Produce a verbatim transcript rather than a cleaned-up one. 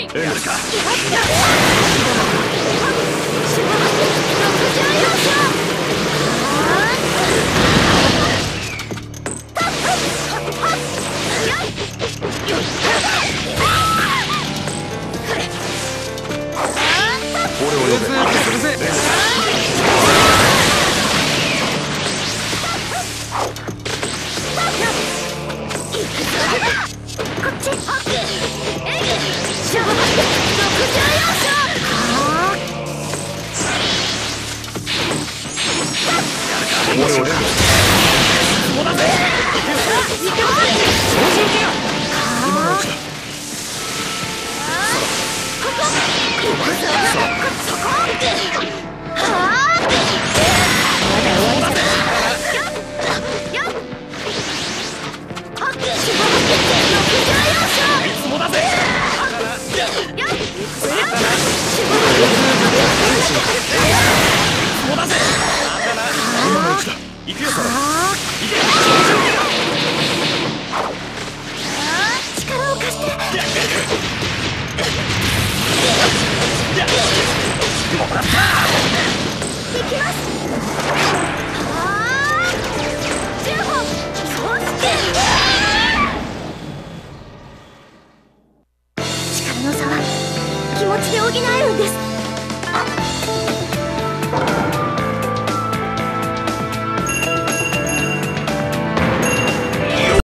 やるか。俺を呼べ。こっち。俺を呼べ。そうだぜ。今のうちだ。行くよ、それ。力を貸して。行きます。じゅうご、そうして。力の差は気持ちで補えるんです。